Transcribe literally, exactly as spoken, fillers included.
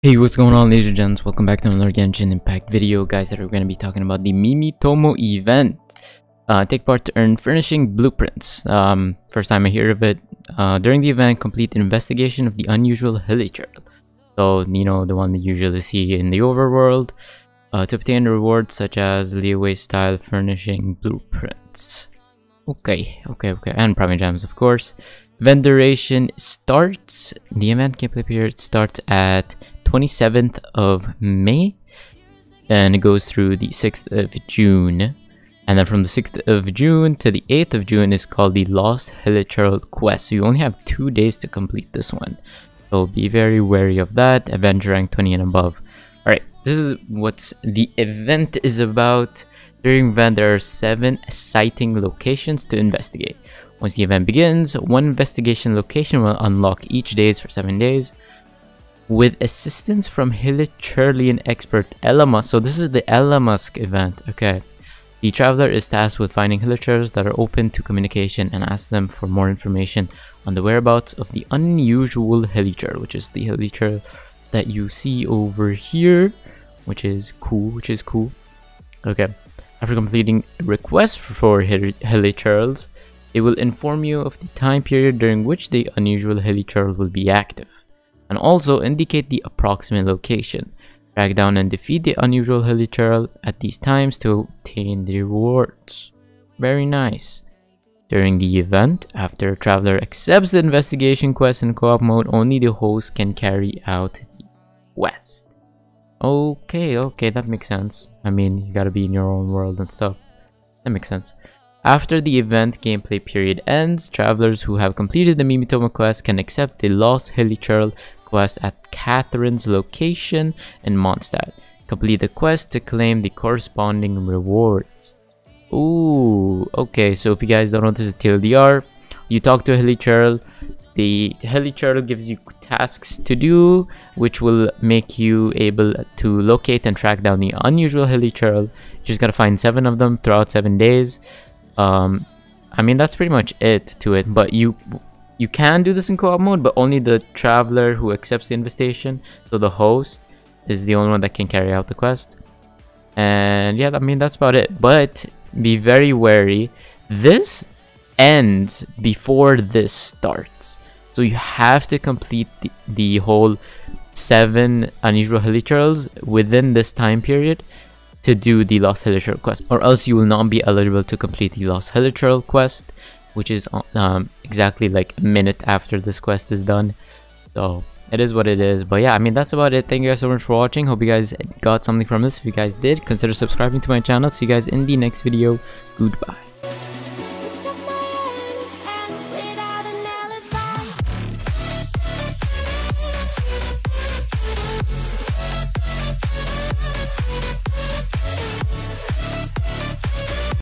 Hey, what's going on, ladies and gents? Welcome back to another Genshin Impact video, guys. That we're going to be talking about the Mimi Tomo event. Uh, take part to earn furnishing blueprints. Um, first time I hear of it. Uh, during the event, complete an investigation of the unusual hilichurl. So, you know, the one that you usually see in the overworld. Uh, to obtain rewards such as leeway style furnishing blueprints. Okay, okay, okay. And prime gems, of course. Event duration starts. The event gameplay period starts at twenty-seventh of May and it goes through the sixth of June, and then from the sixth of June to the eighth of June is called the Lost Hilichurl quest. So you only have two days to complete this one, so be very wary of that. Event rank twenty and above. Alright, this is what the event is about. During the event there are seven sighting locations to investigate. Once the event begins, one investigation location will unlock each days for seven days. With assistance from Hilichurlian expert Elamusk. So this is the Elamusk event, okay. The traveler is tasked with finding Hilichurls that are open to communication and ask them for more information on the whereabouts of the unusual Hilichurl, which is the Hilichurl that you see over here, which is cool, which is cool. Okay, after completing a request for Hilichurls, it will inform you of the time period during which the unusual Hilichurl will be active, and also indicate the approximate location. Track down and defeat the unusual Hilichurl at these times to obtain the rewards. Very nice. During the event, after a traveler accepts the investigation quest in co-op mode, only the host can carry out the quest. Okay, okay, that makes sense. I mean, you gotta be in your own world and stuff. That makes sense. After the event gameplay period ends, travelers who have completed the Mimi Tomo quest can accept the Lost Hilichurl quest at Catherine's location in Mondstadt. Complete the quest to claim the corresponding rewards. Ooh, okay, so if you guys don't know, this is T L D R. You talk to a Hilichurl. The Hilichurl gives you tasks to do, which will make you able to locate and track down the unusual Hilichurl. You just gotta find seven of them throughout seven days. Um, I mean, that's pretty much it to it, but you you can do this in co-op mode, but only the traveler who accepts the invitation, so the host is the only one that can carry out the quest. And yeah, I mean, that's about it, but be very wary. This ends before this starts, so you have to complete the, the whole seven unusual Hilichurls within this time period to do the Lost Hilichurl quest, or else you will not be eligible to complete the Lost Hilichurl quest, which is um, exactly like a minute after this quest is done. So it is what it is. But yeah, I mean, that's about it. Thank you guys so much for watching. Hope you guys got something from this. If you guys did, consider subscribing to my channel. See you guys in the next video. Goodbye.